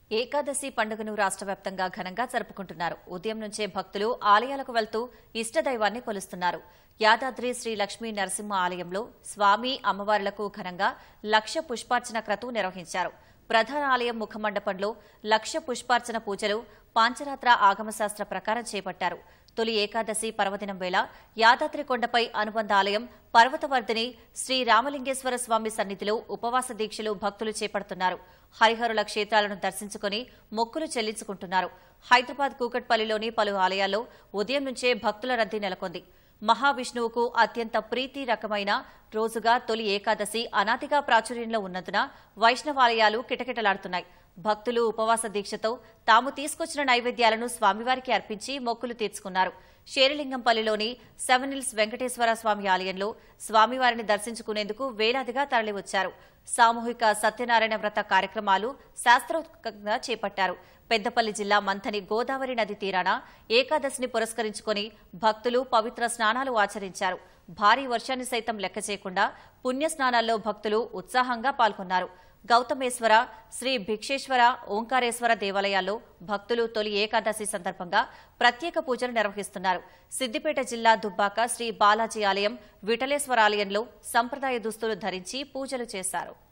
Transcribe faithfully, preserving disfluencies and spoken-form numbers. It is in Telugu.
ఏకాదశి పండుగను రాష్ట్ర వ్యాప్తంగా ఘనంగా జరుపుకుంటున్నారు. ఉదయం నుంచే భక్తులు ఆలయాలకు వెళ్తూ ఇష్టదైవాన్ని కొలుస్తున్నారు. యాదాద్రి శ్రీ లక్ష్మీ నరసింహ ఆలయంలో స్వామి అమ్మవార్లకు ఘనంగా లక్ష పుష్పార్చన క్రతువు నిర్వహించారు. ప్రధాన ఆలయం ముఖమండపంలో లక్ష పుష్పార్చన పూజలు పాంచరాత్ర ఆగమశాస్త్ర ప్రకారం చేపట్టారు. తొలి ఏకాదశి పర్వదినం వేళ యాదాద్రి కొండపై అనుబంధ ఆలయం పర్వతవర్ధిని శ్రీ రామలింగేశ్వర స్వామి సన్నిధిలో ఉపవాస దీక్షలు భక్తులు చేపడుతున్నారు. హరిహరుల క్షేత్రాలను దర్శించుకుని మొక్కులు చెల్లించుకుంటున్నారు. హైదరాబాద్ కూకట్పల్లిలోని పలు ఆలయాల్లో ఉదయం నుంచే భక్తుల రద్దీ నెలకొంది. మహావిష్ణువుకు అత్యంత ప్రీతి రకమైన రోజుగా తొలి ఏకాదశి అనాదిగా ప్రాచుర్యంలో ఉన్నందున వైష్ణవాలయాలు కిటకిటలాడుతున్నాయి. భక్తులు ఉపవాస దీక్షతో తాము తీసుకొచ్చిన నైవేద్యాలను స్వామివారికి అర్పించి మొక్కులు తీర్చుకున్నారు. షేరిలింగంపల్లిలోని సెవెన్ హిల్స్ వెంకటేశ్వర స్వామి ఆలయంలో స్వామివారిని దర్శించుకునేందుకు వేలాదిగా తరలివచ్చారు. సామూహిక సత్యనారాయణ వ్రత కార్యక్రమాలు శాస్త్రోక్తంగా చేపట్టారు. పెద్దపల్లి జిల్లా మంథని గోదావరి నది తీరాన ఏకాదశిని పురస్కరించుకుని భక్తులు పవిత్ర స్నానాలు ఆచరించారు. భారీ వర్షాన్ని సైతం లెక్క చేయకుండా పుణ్యస్నానాల్లో భక్తులు ఉత్సాహంగా పాల్గొన్నారు. గౌతమేశ్వర, శ్రీ భిక్షేశ్వర, ఓంకారేశ్వర దేవాలయాల్లో భక్తులు తొలి ఏకాదశి సందర్భంగా ప్రత్యేక పూజలు నిర్వహిస్తున్నారు. సిద్దిపేట జిల్లా దుబ్బాక శ్రీ బాలాజీ ఆలయం, విఠలేశ్వర ఆలయంలో సంప్రదాయ దుస్తులు ధరించి పూజలు చేశారు.